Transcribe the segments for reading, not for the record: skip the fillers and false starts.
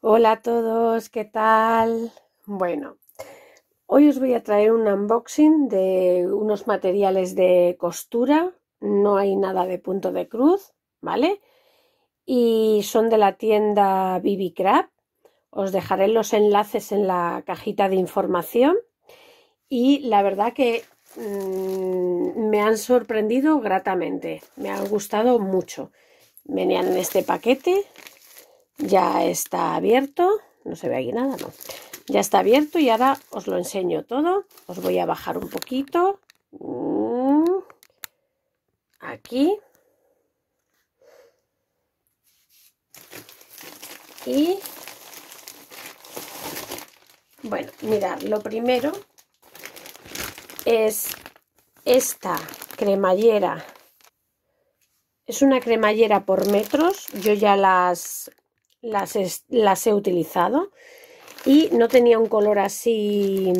Hola a todos, ¿qué tal? Bueno, hoy os voy a traer un unboxing de unos materiales de costura. No hay nada de punto de cruz, ¿vale? Y son de la tienda BB Craft. Os dejaré los enlaces en la cajita de información. Y la verdad que me han sorprendido gratamente. Me han gustado mucho. Venían en este paquete. Ya está abierto. No se ve aquí nada, ¿no? Ya está abierto y ahora os lo enseño todo. Os voy a bajar un poquito. Aquí. Y bueno, mirad, lo primero es esta cremallera. Es una cremallera por metros. Yo ya las he utilizado y no tenía un color así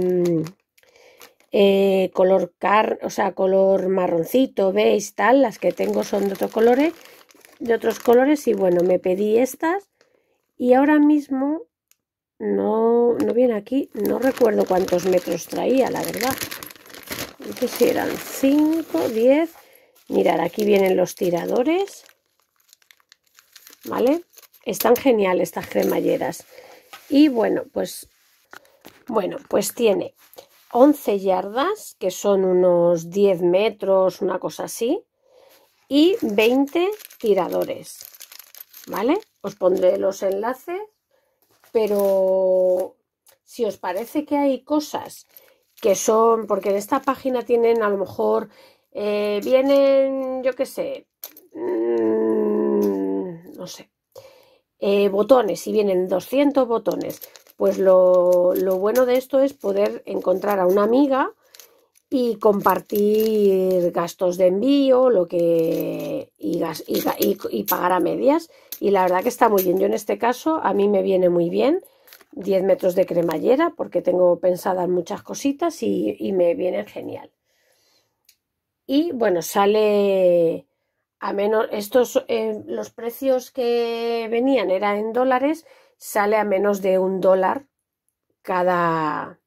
color marroncito, beige, tal. Las que tengo son de otros colores y bueno, me pedí estas y ahora mismo no viene aquí, no recuerdo cuántos metros traía, la verdad. No sé si eran 5, 10. Mirad, aquí vienen los tiradores, ¿vale? Están geniales estas cremalleras. Y bueno, pues tiene 11 yardas, que son unos 10 metros, una cosa así, y 20 tiradores, ¿vale? Os pondré los enlaces, pero si os parece que hay cosas que son, porque en esta página tienen a lo mejor, vienen, yo qué sé, no sé, botones, y vienen 200 botones, pues lo bueno de esto es poder encontrar a una amiga y compartir gastos de envío, y pagar a medias. Y la verdad que está muy bien. Yo en este caso a mí me viene muy bien 10 metros de cremallera porque tengo pensadas muchas cositas y me vienen genial. Y bueno, sale a menos, los precios que venían eran en dólares, sale a menos de $1 cada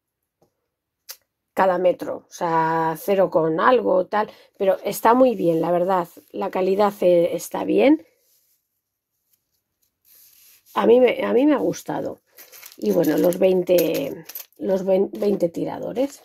metro, o sea, 0 con algo, tal, pero está muy bien, la verdad, la calidad está bien, a mí me ha gustado. Y bueno, los 20 tiradores.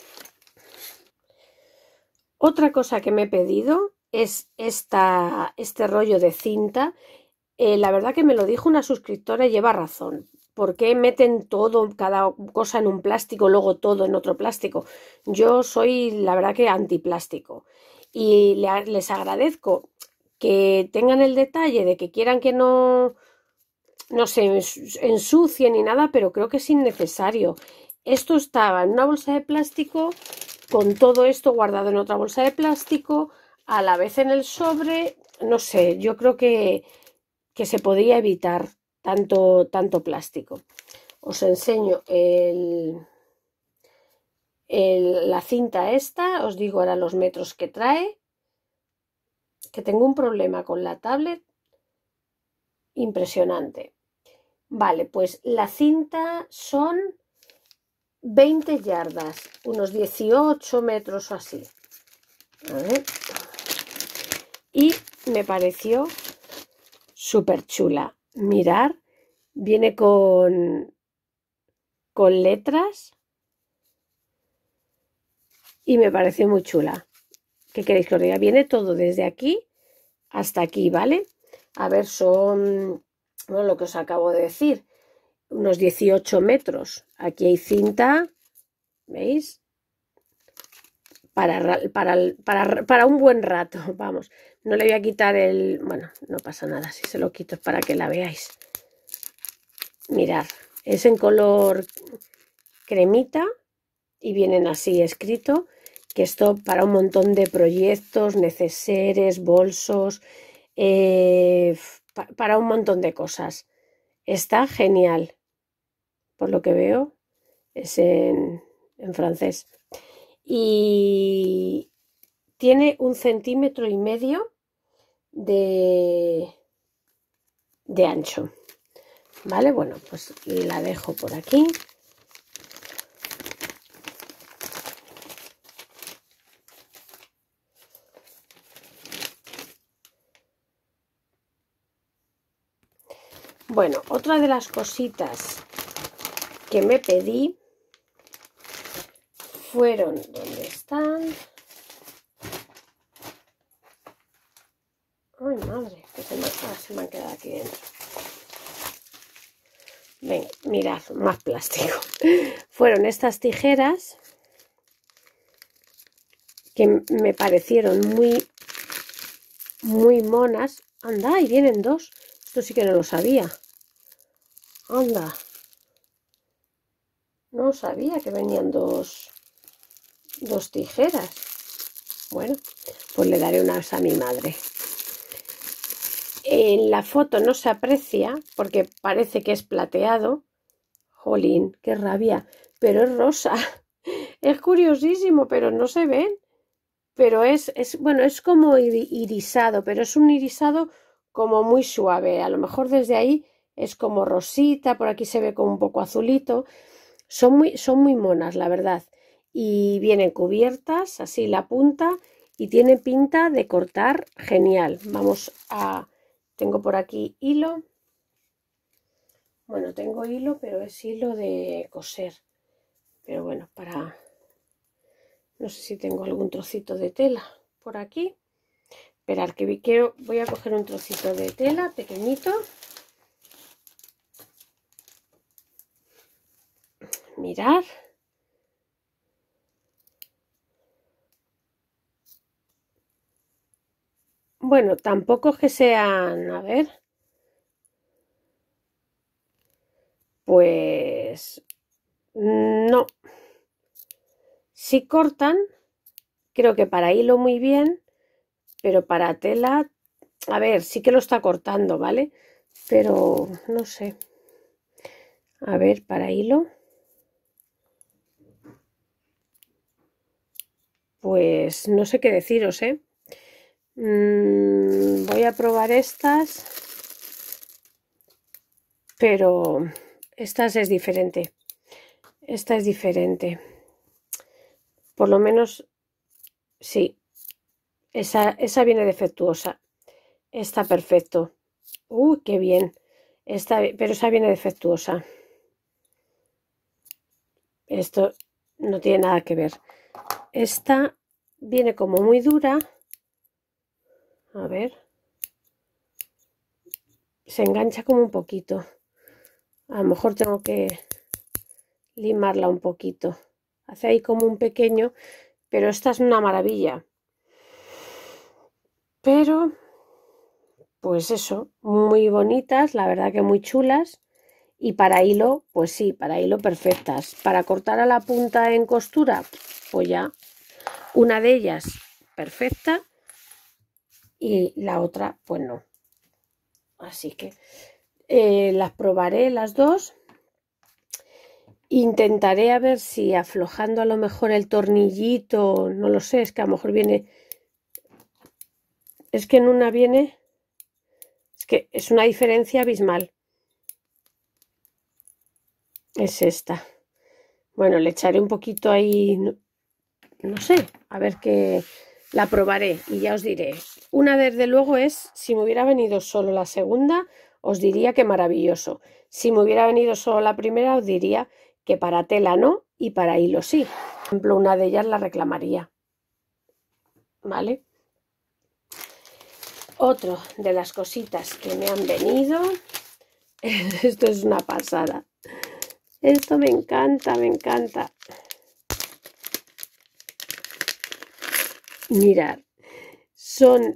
Otra cosa que me he pedido es este rollo de cinta. La verdad que me lo dijo una suscriptora y lleva razón. ¿Por qué meten todo, cada cosa en un plástico, luego todo en otro plástico? Yo soy, la verdad, que antiplástico. Y les agradezco que tengan el detalle de que quieran que no se ensucie ni nada, pero creo que es innecesario. Esto estaba en una bolsa de plástico, con todo esto guardado en otra bolsa de plástico, a la vez en el sobre. No sé, yo creo que se podía evitar tanto plástico. Os enseño la cinta esta, os digo ahora los metros que trae, que tengo un problema con la tablet impresionante. Vale, pues la cinta son 20 yardas, unos 18 metros o así. A ver. Y me pareció súper chula. Mirar, viene con letras y me parece muy chula. ¿Qué queréis que os diga? Viene todo desde aquí hasta aquí, ¿vale? A ver, son, bueno, lo que os acabo de decir, unos 18 metros. Aquí hay cinta, ¿veis? Para un buen rato, vamos. No le voy a quitar bueno, no pasa nada, si se lo quito es para que la veáis. Mirad, es en color cremita y vienen así escrito, que esto para un montón de proyectos, neceseres, bolsos, para un montón de cosas. Está genial, por lo que veo, es en francés. Y tiene 1,5 centímetros de ancho. ¿vale? Bueno, pues la dejo por aquí. Bueno, otra de las cositas que me pedí fueron, ¿dónde están? Ay, madre, que se me han quedado aquí dentro. Ven, mirad, más plástico. Fueron estas tijeras que me parecieron muy monas. Anda, y vienen dos. Esto sí que no lo sabía. Anda. No sabía que venían dos tijeras. Bueno, pues le daré unas a mi madre. En la foto no se aprecia porque parece que es plateado. Jolín, qué rabia. Pero es rosa. Es curiosísimo, pero no se ven. Pero bueno, es como irisado, pero es un irisado como muy suave. A lo mejor desde ahí es como rosita, por aquí se ve como un poco azulito. Son muy monas, la verdad. Y vienen cubiertas, así la punta, y tiene pinta de cortar genial. Tengo por aquí hilo. Bueno, tengo hilo, pero es hilo de coser. Pero bueno, no sé si tengo algún trocito de tela por aquí. Esperar, voy a coger un trocito de tela pequeñito. Mirar. Bueno, tampoco es que sean, a ver, pues no. Si cortan, creo que para hilo muy bien, pero para tela, a ver, sí que lo está cortando, ¿vale? Pero no sé. A ver, para hilo. Pues no sé qué deciros, ¿eh? Voy a probar estas, pero esta es diferente. Esta es diferente. Por lo menos, sí. Esa viene defectuosa. Está perfecto. Qué bien. Pero esa viene defectuosa. Esto no tiene nada que ver. Esta viene como muy dura. A ver. Se engancha como un poquito. A lo mejor tengo que limarla un poquito. Hace ahí como un pequeño, pero esta es una maravilla. Pero, pues eso, muy bonitas, la verdad que muy chulas. Y para hilo, pues sí, para hilo perfectas. Para cortar a la punta en costura, pues ya una de ellas perfecta y la otra, pues no. Así que las probaré las dos. Intentaré a ver si aflojando a lo mejor el tornillito, no lo sé, es que a lo mejor viene, es que en una viene, es que es una diferencia abismal. Es esta. Bueno, le echaré un poquito ahí, no sé, a ver qué, la probaré y ya os diré. Una desde luego es, si me hubiera venido solo la segunda, os diría que maravilloso. Si me hubiera venido solo la primera, os diría que para tela no y para hilo sí. Por ejemplo, una de ellas la reclamaría. ¿Vale? Otra de las cositas que me han venido, esto es una pasada. Esto me encanta, me encanta. Mirad, son,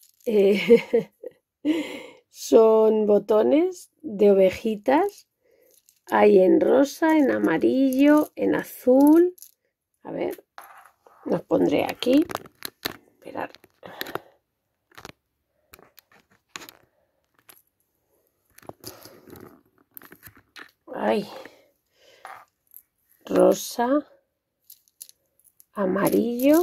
son botones de ovejitas. Hay en rosa, en amarillo, en azul. A ver, los pondré aquí. Esperad. Ay, rosa, amarillo,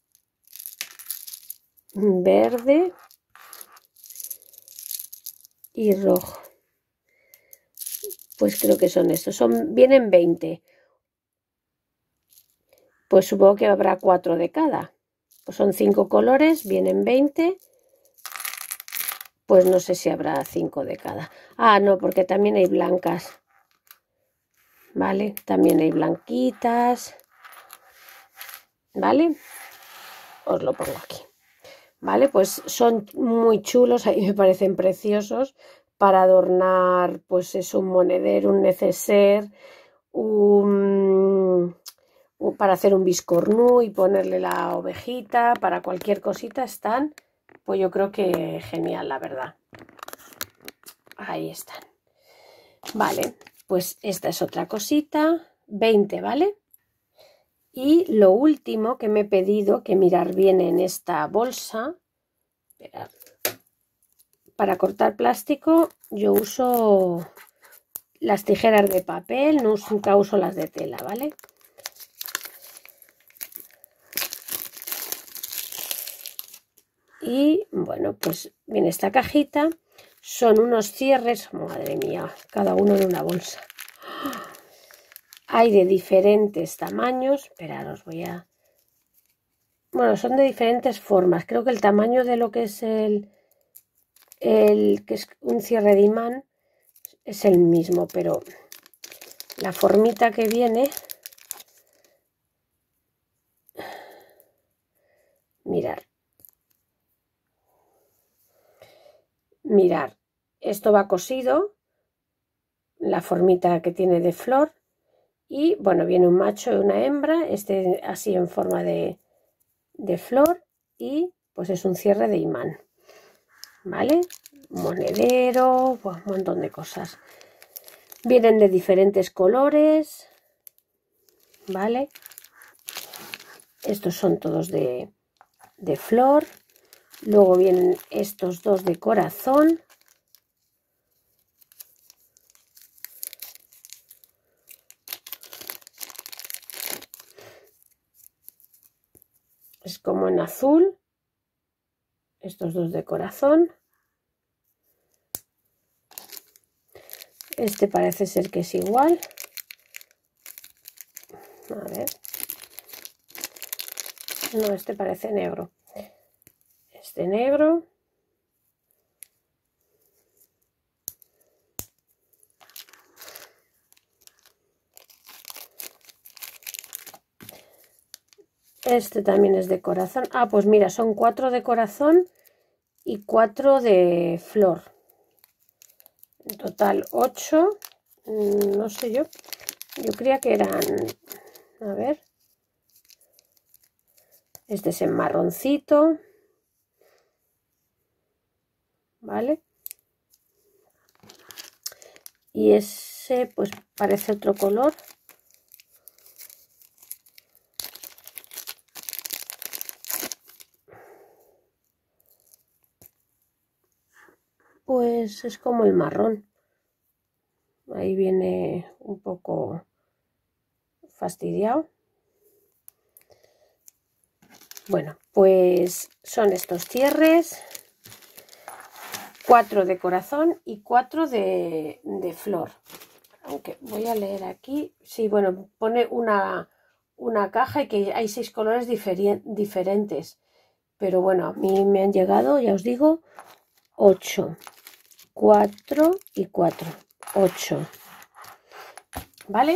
verde y rojo. Pues creo que son estos, vienen 20. Pues supongo que habrá 4 de cada. Pues son 5 colores, vienen 20. Pues no sé si habrá 5 de cada. Ah, no, porque también hay blancas. ¿Vale? También hay blanquitas. ¿Vale? Os lo pongo aquí. ¿Vale? Pues son muy chulos, a mí me parecen preciosos para adornar, pues es un monedero, un neceser, para hacer un biscornú y ponerle la ovejita, para cualquier cosita están, pues yo creo que genial, la verdad. Ahí están. Vale, pues esta es otra cosita, 20, ¿vale? Y lo último que me he pedido, que mirar bien en esta bolsa, esperad, para cortar plástico yo uso las tijeras de papel, nunca uso las de tela, ¿vale? Y bueno, pues viene esta cajita, son unos cierres, madre mía, cada uno en una bolsa. Hay de diferentes tamaños, esperad, os voy a... Bueno, son de diferentes formas, creo que el tamaño de lo que es el que es un cierre de imán es el mismo, pero la formita que viene, mirar, esto va cosido, la formita que tiene de flor, y bueno, viene un macho y una hembra, este así en forma de flor, y pues es un cierre de imán, ¿vale? Monedero, pues, un montón de cosas. Vienen de diferentes colores, ¿vale? Estos son todos de flor. Luego vienen estos dos de corazón. Es como en azul. Estos dos de corazón. Este parece ser que es igual. A ver. No, este parece negro. Este negro. Este también es de corazón. Ah, pues mira, son 4 de corazón y 4 de flor. En total 8. No sé yo. Yo creía que eran... A ver. Este es en marroncito. ¿Vale? Y ese pues parece otro color. Pues es como el marrón. Ahí viene un poco fastidiado. Bueno, pues son estos cierres. 4 de corazón y 4 de flor. Aunque voy a leer aquí. Sí, bueno, pone una caja y que hay 6 colores diferentes. Pero bueno, a mí me han llegado, ya os digo, 8. 4 y 4. 8. ¿Vale?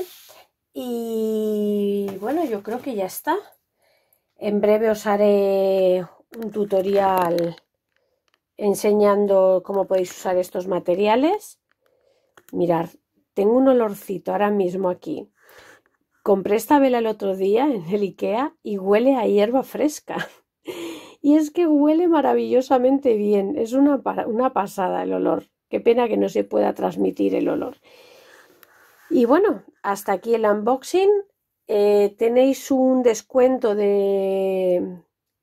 Y bueno, yo creo que ya está. En breve os haré un tutorial enseñando cómo podéis usar estos materiales. Mirad, tengo un olorcito ahora mismo aquí. Compré esta vela el otro día en el IKEA y huele a hierba fresca. Y es que huele maravillosamente bien. Es una pasada el olor. Qué pena que no se pueda transmitir el olor. Y bueno, hasta aquí el unboxing. Tenéis un descuento del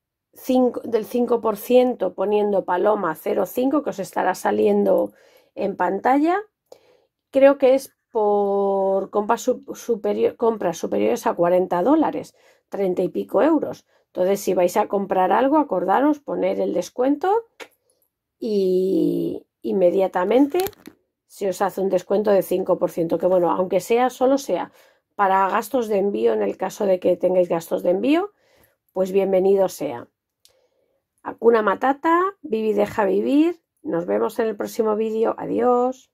5% poniendo Paloma 05, que os estará saliendo en pantalla. Creo que es por compras superiores a $40, 30 y pico euros. Entonces, si vais a comprar algo, acordaros poner el descuento y inmediatamente se os hace un descuento de 5%, que bueno, aunque sea, solo sea para gastos de envío, en el caso de que tengáis gastos de envío, pues bienvenido sea. Hakuna Matata, vive y deja vivir. Nos vemos en el próximo vídeo. Adiós.